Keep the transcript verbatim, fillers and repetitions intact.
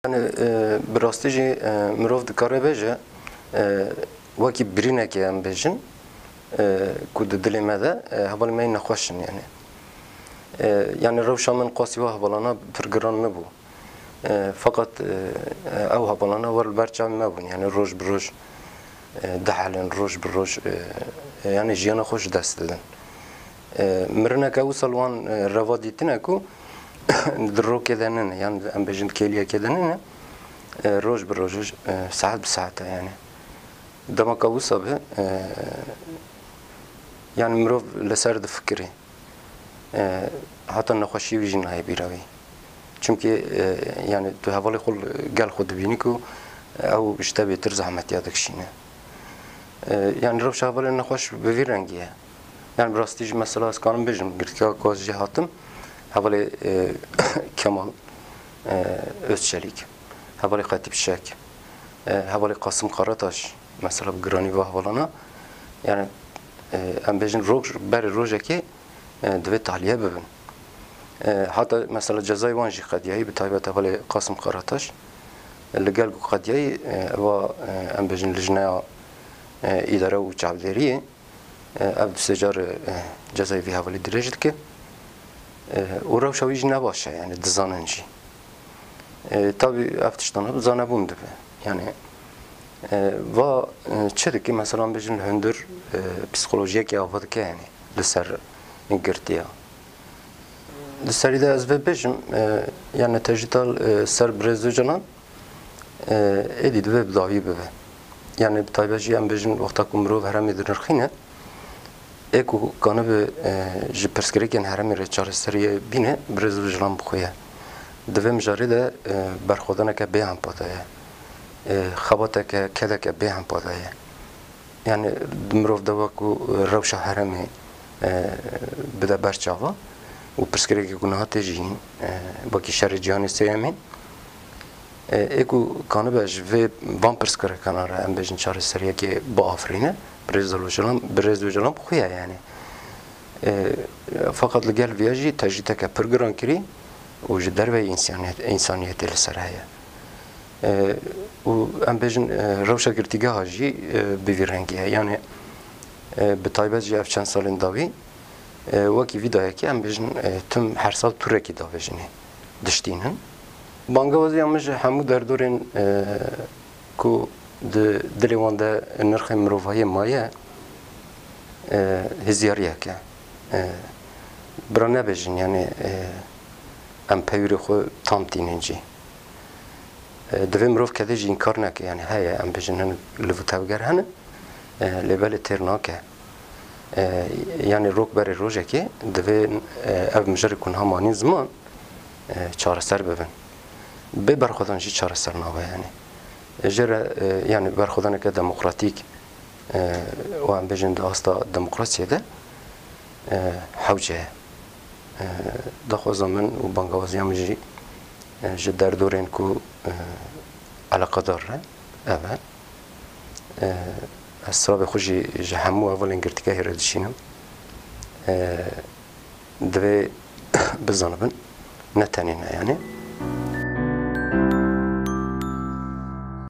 Yani براستی جی مروف دکاره بیشه وکی برینه که هم بیشن کود دلی مده حالا می نخوشن یعنی یعنی روش من قاسی و حالانا پرگران نبود فقط او حالانا ور برچام نبود یعنی روش بروش دحلن روش بروش یعنی جیانا خوش دست دادن مرنا که وصلوان روادیتنا کو درو كذا نن يعني ام بجن كيليا كذا نن روج بروج ساعات بساعتها يعني دما كوصة به يعني مروف لسرد فكري حتى نخشي ويجين هاي بيراوي چونكي يعني تو هوالي خل قال خود بينيكو او اشتبه ترزح متيادك شينه يعني روف شغالي نخش بفي رنگيه يعني براستيج مثلا اسكانم بجم قلت كاز جهاتم حوالی کمال özçelik حوالی خطیب شک حوالی قاسم قراتاش مثلا گرانی و حوالنا yani ام بجن روج بر روجه که دوی تعلیه ببین حتی مثلا جزای وانجی قدیایی به تایبت حوالی قاسم قراتاش لگل قدیایی و ام بجن لجنه اداره و چابداریه اب سجار جزای وی حوالی درجت که و روشویج نباشه یعنی دزاننجی tabi افتشتانه زانه بونده yani و چه که مثلا بجن هندر پسیکولوژیه که آفاده که یعنی لسر انگرتیا لسری ده از بجم yani تجدال سر برزو جنان edid ve bdavi beve yani tabici am bejin vaqta kumro herami dirxine اكو كانوا ب جبرسكريكن هرمي ريتشارستري بينه برزو جلام بخويا دوام جاريده برخودنا كبيهم باتايا خبطك كذا كبيهم باتايا يعني دمروف دواكو روشه هرمي بدا برچاوا وبرسكريك كنا تجين باقي شر جهان سيامين اكو كانوا بج في بام برسكريك كانوا ام بجن شارستري كي بافرينه برزو جلام برزو جلام خويا يعني فقط لقال فياجي تجيتك برجران كري وجدار في إنسانية إنسانية السرايا وأم بيجن روشة كرتيجها جي بفيرنجيها يعني بطيبة جي أفشان سالين داوي وكي فيدايا كي أم بيجن تم حرصال توركي داويجني دشتينن بانجوازي أمش حمود دردورين كو د دلوان ده نرخ مروفای مایه هزیاریه که برانه بجن یعنی ام پیوری خو تام تیننجی دوی مروف کده جین کار نکه یعنی های ام بجن هن لوتاوگر هن لبل ترناکه یعنی روک بر روزه که دوی او مجری کن همانی زمان چهار سر ببن به برخودانجی چهار سر نابه یعنی جرا يعني برخودنا كديمقراطيك وعم بجن داستا ديمقراطية ده حوجه دخو زمن وبنغوازي مجي جدار دورين كو على قدر اما السبب خوجي جهمو اول انغرتكا هردشينم دوي بزنبن نتانينا يعني